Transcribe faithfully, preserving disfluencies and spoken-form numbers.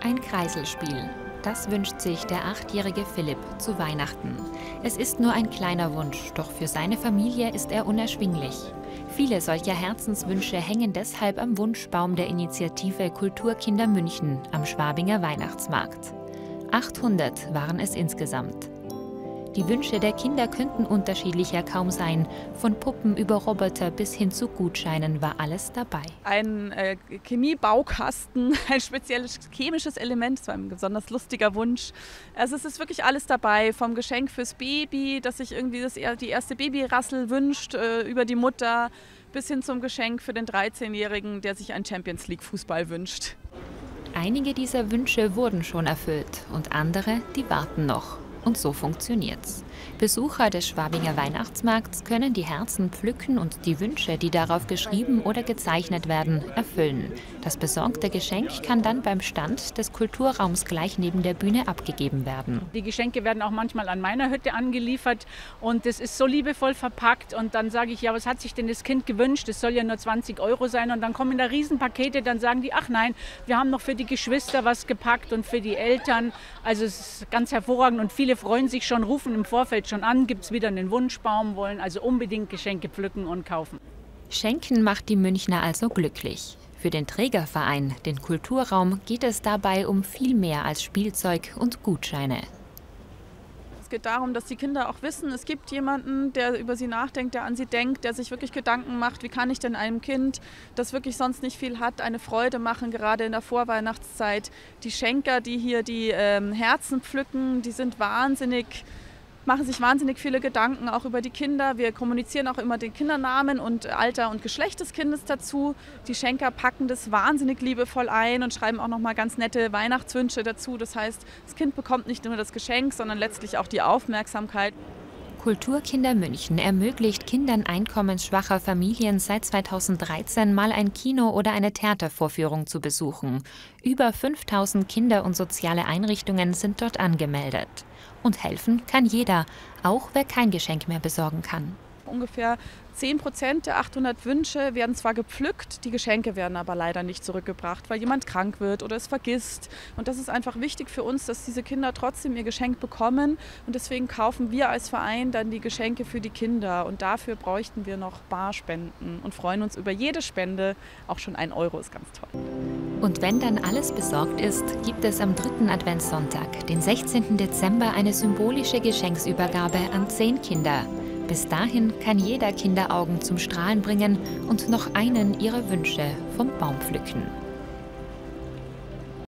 Ein Kreiselspiel. Das wünscht sich der achtjährige Philipp zu Weihnachten. Es ist nur ein kleiner Wunsch, doch für seine Familie ist er unerschwinglich. Viele solcher Herzenswünsche hängen deshalb am Wunschbaum der Initiative Kulturkinder München am Schwabinger Weihnachtsmarkt. achthundert waren es insgesamt. Die Wünsche der Kinder könnten unterschiedlicher kaum sein. Von Puppen über Roboter bis hin zu Gutscheinen war alles dabei. Ein äh, Chemiebaukasten, ein spezielles chemisches Element, das war ein besonders lustiger Wunsch. Also es ist wirklich alles dabei, vom Geschenk fürs Baby, dass sich irgendwie das, die erste Babyrassel wünscht, äh, über die Mutter, bis hin zum Geschenk für den dreizehnjährigen, der sich einen Champions League Fußball wünscht. Einige dieser Wünsche wurden schon erfüllt und andere, die warten noch. Und so funktioniert's. Besucher des Schwabinger Weihnachtsmarkts können die Herzen pflücken und die Wünsche, die darauf geschrieben oder gezeichnet werden, erfüllen. Das besorgte Geschenk kann dann beim Stand des Kulturraums gleich neben der Bühne abgegeben werden. Die Geschenke werden auch manchmal an meiner Hütte angeliefert und das ist so liebevoll verpackt. Und dann sage ich, ja, was hat sich denn das Kind gewünscht? Das soll ja nur zwanzig Euro sein. Und dann kommen da Riesenpakete, dann sagen die, ach nein, wir haben noch für die Geschwister was gepackt und für die Eltern. Also es ist ganz hervorragend und viele freuen sich schon, rufen im Vorfeld schon an, gibt es wieder einen Wunschbaum, wollen also unbedingt Geschenke pflücken und kaufen. Schenken macht die Münchner also glücklich. Für den Trägerverein, den Kulturraum, geht es dabei um viel mehr als Spielzeug und Gutscheine. Es geht darum, dass die Kinder auch wissen, es gibt jemanden, der über sie nachdenkt, der an sie denkt, der sich wirklich Gedanken macht, wie kann ich denn einem Kind, das wirklich sonst nicht viel hat, eine Freude machen, gerade in der Vorweihnachtszeit. Die Schenker, die hier die ähm, Herzen pflücken, die sind wahnsinnig, machen sich wahnsinnig viele Gedanken auch über die Kinder. Wir kommunizieren auch immer den Kindernamen und Alter und Geschlecht des Kindes dazu. Die Schenker packen das wahnsinnig liebevoll ein und schreiben auch noch mal ganz nette Weihnachtswünsche dazu. Das heißt, das Kind bekommt nicht nur das Geschenk, sondern letztlich auch die Aufmerksamkeit. Kulturkinder München ermöglicht Kindern einkommensschwacher Familien seit zweitausenddreizehn mal ein Kino oder eine Theatervorführung zu besuchen. Über fünftausend Kinder- und soziale Einrichtungen sind dort angemeldet. Und helfen kann jeder, auch wer kein Geschenk mehr besorgen kann. Ungefähr zehn Prozent der achthundert Wünsche werden zwar gepflückt, die Geschenke werden aber leider nicht zurückgebracht, weil jemand krank wird oder es vergisst. Und das ist einfach wichtig für uns, dass diese Kinder trotzdem ihr Geschenk bekommen. Und deswegen kaufen wir als Verein dann die Geschenke für die Kinder. Und dafür bräuchten wir noch Barspenden und freuen uns über jede Spende. Auch schon ein Euro ist ganz toll. Und wenn dann alles besorgt ist, gibt es am dritten Adventssonntag, den sechzehnten Dezember, eine symbolische Geschenksübergabe an zehn Kinder. Bis dahin kann jeder Kinderaugen zum Strahlen bringen und noch einen ihrer Wünsche vom Baum pflücken.